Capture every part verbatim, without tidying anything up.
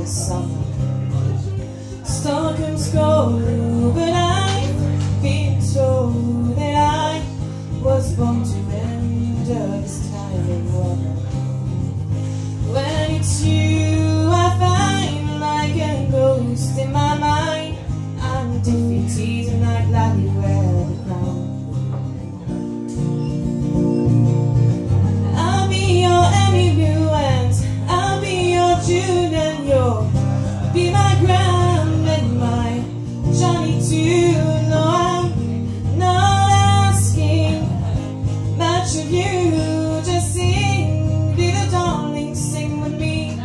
summer. Stockholm's cold, but I've been told that I was born to endure this kind of weather. When it's you, I find like a ghost in my mind. I'm defeated and I gladly wear the crown. I'll be your Emmylou and I'll be your June, and you'll be my Graham and my Johnny too. No, I'm not asking much of you, just sing, be the darling, sing with me.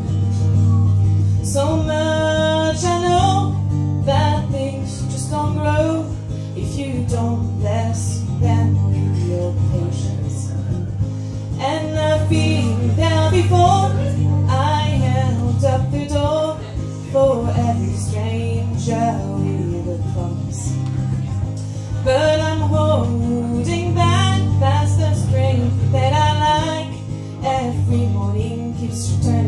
So much I know that things just don't grow if you don't bless them with your patience. And I've been there before, I held up the door for every stranger with a promise. But I'm holding back, that's the strength that I like. Every morning keeps returning.